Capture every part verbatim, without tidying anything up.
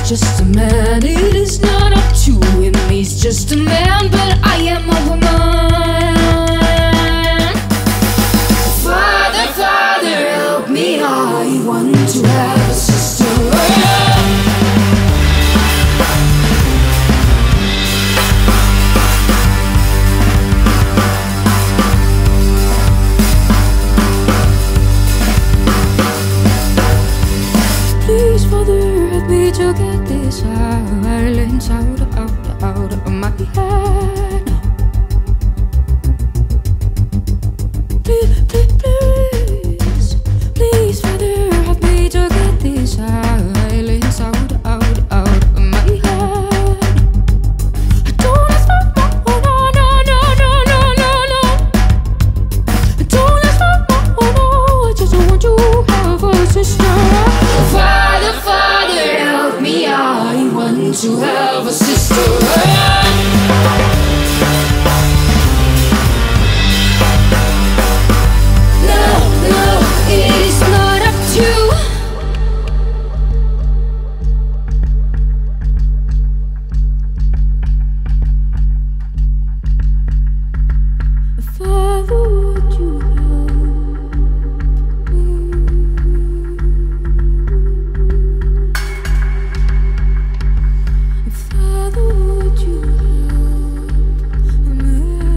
just a man. It is not up to him, he's just a man, but I am a woman. Father, Father, help me, I want to have a sister. Please, Father, help me to get this silence out, out, out of my head. Please, please, please, please, Father, help me to get this silence out, out, out of my head. I don't ask for more, no, no, no, no, no, no, no. I don't ask for more, no, I just want to have a sister. Father, Father, help me, I want to have a sister. No, no, it is not up to. Father, would you help me? Father, would you help me?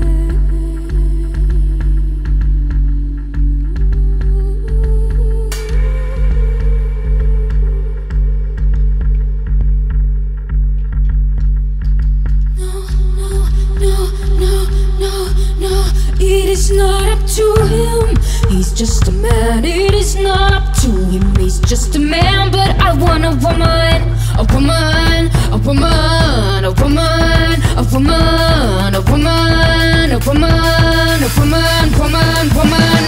No, no, no, no, no, no. It is not up to him, he's just a man. It is not up to him, he's just a man, but I want a woman, a woman, a woman, a woman, a woman, a woman, a woman, a woman, woman, woman.